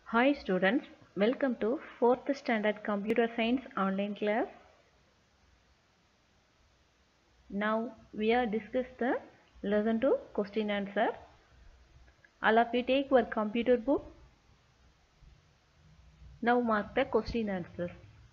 Hi students, welcome to 4th standard computer science online class. Now we are discuss the lesson 2 question answer. All of you take your computer book. Now mark the question answers.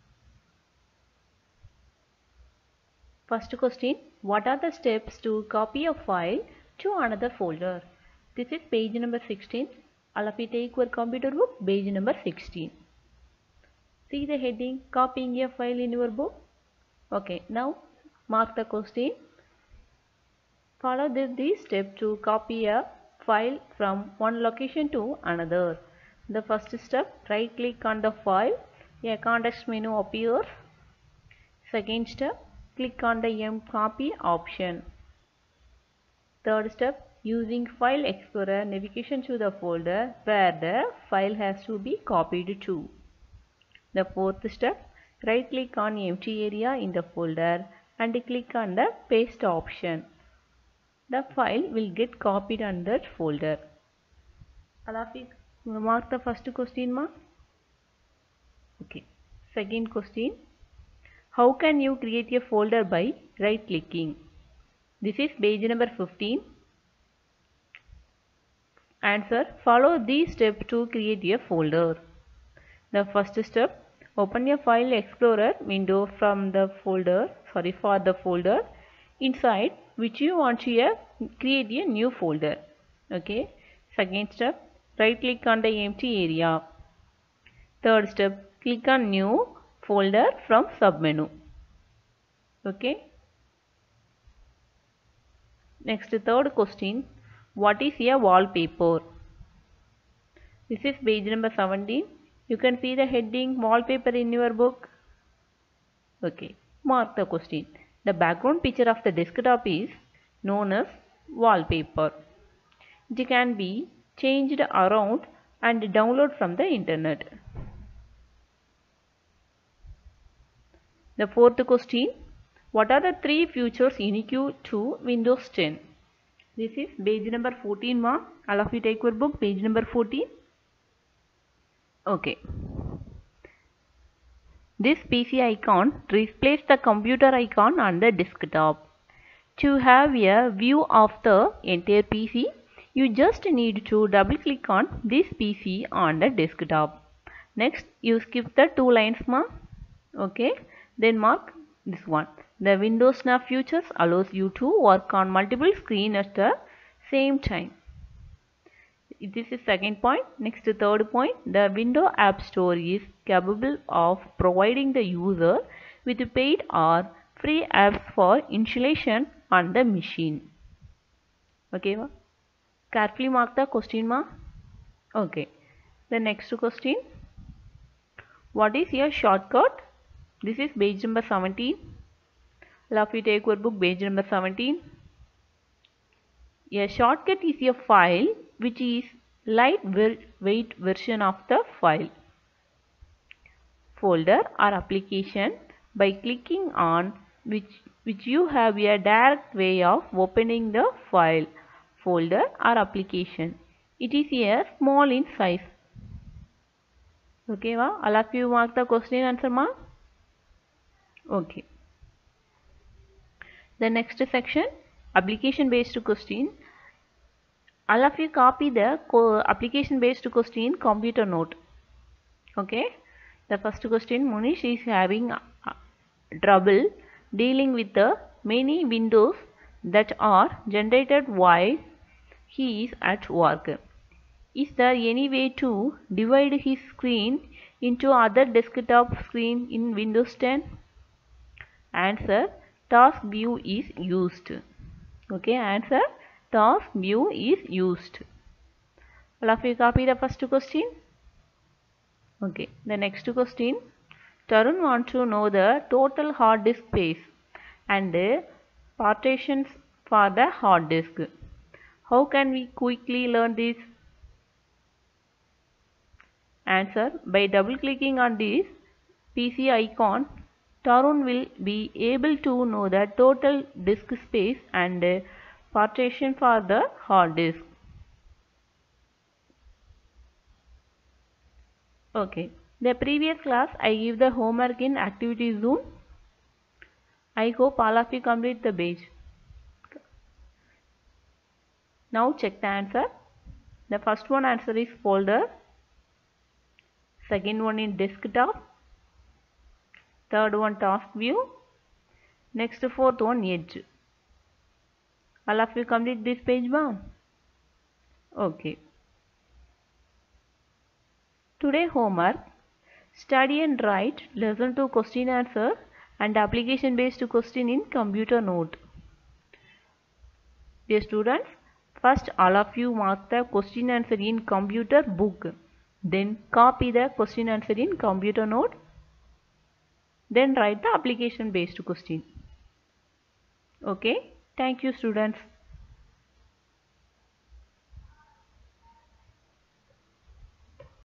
First question, what are the steps to copy a file to another folder? This is page number 16. All of you take your computer book, page number 16. See the heading, copying a file in your book. Okay, now mark the question. Follow these steps to copy a file from one location to another. The first step, right click on the file, a context menu appears. Second step, click on the mcopy option. Third step, using File Explorer, navigation to the folder where the file has to be copied to. The fourth step, right click on empty area in the folder and click on the paste option. The file will get copied on that folder. All of you mark the first question mark. Okay. Second question. How can you create a folder by right clicking? This is page number 15. Answer. Follow these steps to create a folder. The first step. Open a File Explorer window from the folder. For the folder inside which you want to create a new folder. Okay. Second step, right click on the empty area. Third step, click on new folder from submenu. Okay. Next, third question, what is a wallpaper? This is page number 17. You can see the heading wallpaper in your book. Okay. Mark the question. The background picture of the desktop is known as wallpaper. It can be changed around and download from the internet. The fourth question, what are the three features unique to Windows 10? This is page number 14 mark. All of you take your book, page number 14. Okay. This PC icon replaces the computer icon on the desktop. To have a view of the entire PC, you just need to double click on this PC on the desktop. Next, you skip the two lines mark. Okay. Then mark this one. The Windows Snap features allows you to work on multiple screens at the same time. This is second point. Next, third point. The Windows App Store is capable of providing the user with paid or free apps for installation on the machine. Okay. Carefully mark the question mark. Okay. The next question. What is your shortcut? This is page number 17. All of you take your book, page number 17. A shortcut is a file which is lightweight version of the file, folder or application by clicking on which you have a direct way of opening the file, folder or application. It is a small in size. Okay, all of you mark the question answer mark. Okay. The next section, application based question. All of you copy the application based question computer note. Okay. The first question, Munish is having trouble dealing with the many windows that are generated while he is at work. Is there any way to divide his screen into other desktop screen in Windows 10? Answer, task view is used. Okay, answer, task view is used. All of you copy the first question. Okay, the next question. Tarun wants to know the total hard disk space and the partitions for the hard disk. How can we quickly learn this? Answer, by double clicking on this PC icon, Tarun will be able to know the total disk space and partition for the hard disk. Okay. The previous class I give the homework in activity zone. I hope all of you complete the page. Now check the answer. The first one answer is folder. Second one in desktop. Third one task view. Next fourth one edge. All of you complete this page one. Okay. Today homework. Study and write lesson 2 question answer and application based question in computer note. Dear students, first all of you mark the question answer in computer book. Then copy the question answer in computer note. Then write the application based question. Okay. Thank you students.